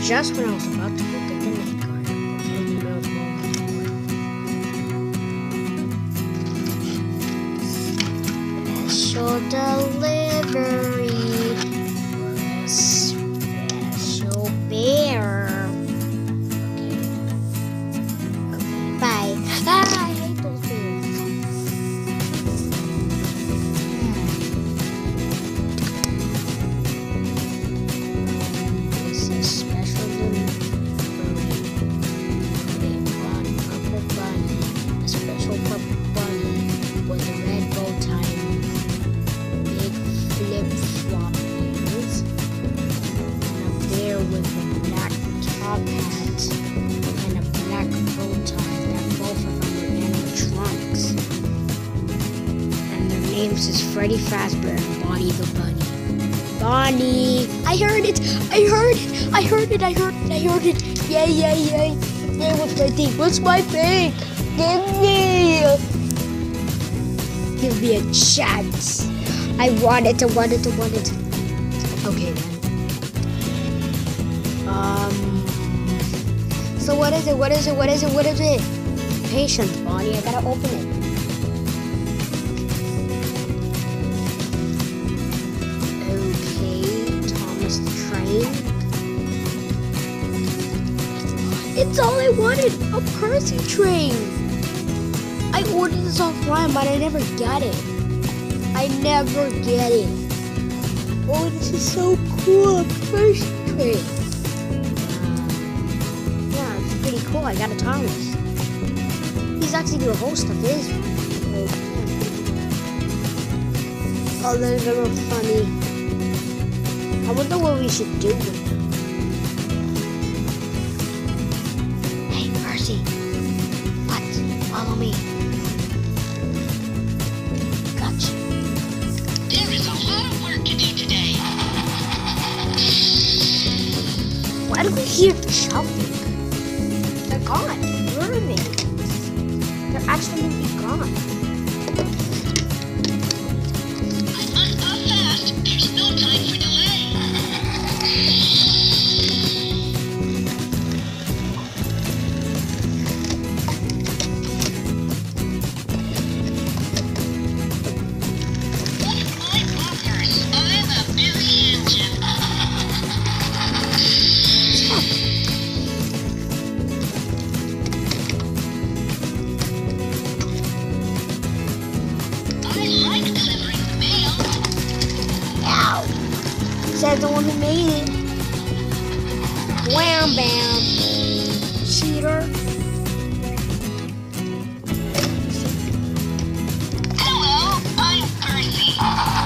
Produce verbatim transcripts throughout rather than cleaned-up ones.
just when I was about to go get the night guard. Special delivery for a special bear. Okay. Okay, bye. Ah, I hate those bears. This is special delivery. They brought Purple Bunny, a special purple bunny with a red bow tie, big flip-flop ears, and a bear with a black top hat and a black bow tie. That both of them are animatronics. And their names is Freddy Fazbear and Bonnie the Bunny. Bonnie! I heard it! I heard it! I heard it! I heard it! I heard it! Yay! Yay! Yay! Hey, what's my thing? What's my thing? Give me! Give me a chance. I want it. I want it. I want it. Okay then. Um. So what is it? What is it? What is it? What is it? Patience, Bonnie. I gotta open it. It's all I wanted, a Percy train. I ordered this offline, but I never got it. I never get it. Oh, this is so cool, a Percy train. Uh, yeah, it's pretty cool. I got a Thomas. He's actually the host of his. Oh, they're very funny. I wonder what we should do with them. What? Follow me. Gotcha. There is a lot of work to do today. Why do we hear chopping? They're gone. Where are they? They're absolutely gone. I must go fast. There's no time for delay. Says the one who made it. Wham bam. Cheater. Hello, I'm Percy.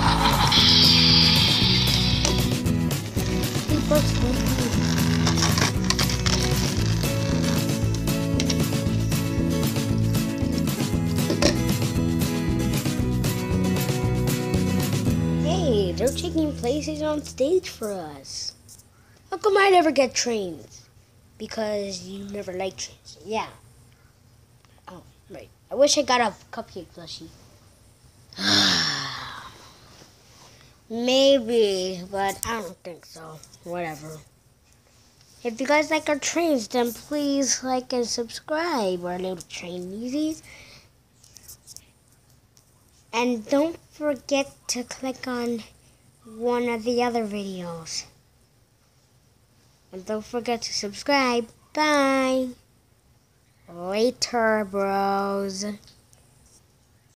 Hey, they're taking places on stage for us. How come I never get trains? Because you never like trains. Yeah. Oh, right. I wish I got a cupcake plushie. Maybe, but I don't think so. Whatever. If you guys like our trains, then please like and subscribe, our little traineesies. And don't forget to click on one of the other videos. And don't forget to subscribe. Bye. Later, bros.